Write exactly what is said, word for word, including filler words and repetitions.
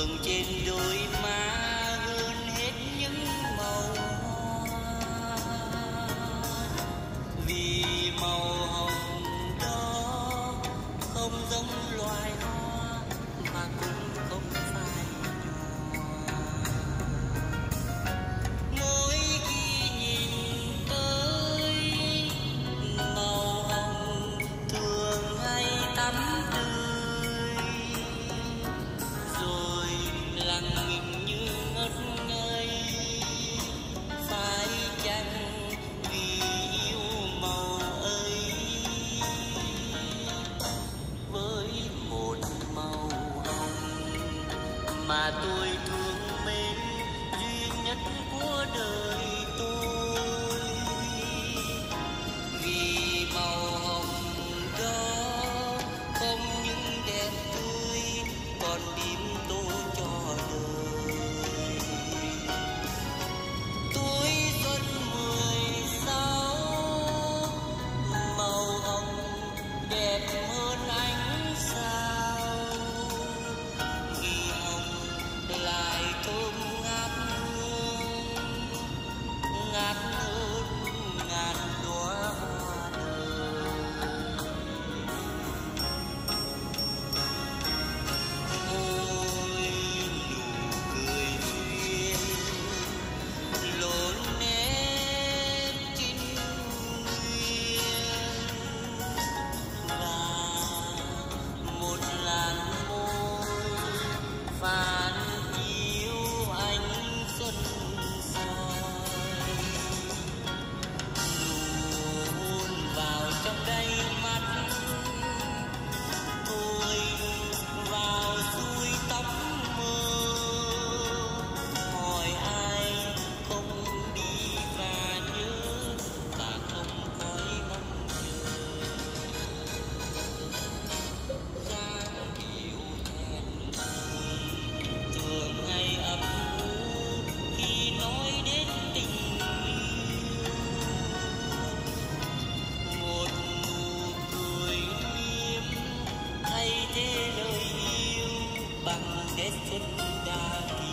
hồng trên đôi má hơn hết những màu hoa, vì màu hồng đó không giống loài hoa mà cũng không phải hoa. Mỗi khi nhìn tới màu hồng thường hay tắm tươi, rồi lặng mình như ngất ngây. Phải chăng vì yêu màu ấy, với một màu hồng mà tôi thương mến duy nhất của đời tôi, vì màu hồng đó không những đẹp tươi còn điểm tô cho đời. Tuổi xuân mười sáu, màu hồng đẹp hơn ánh sao, vì hồng lại thơm ngát hương, ngát hơn ngàn đóa hoa đời. Ôi nụ cười duyên lộn nét kinh nguyên, và một làn môi phản chiếu ánh xuân soi, hôn vào trong đáy mắt, thôi vào xuôi tóc mơ, hỏi ai không đi và nhớ và không khỏi mong chờ. Dáng điệu thẹn thùng thường hay ấp ủ khi nói đến tình yêu, một nụ cười liếm thay thế lời yêu bằng nét xuân đã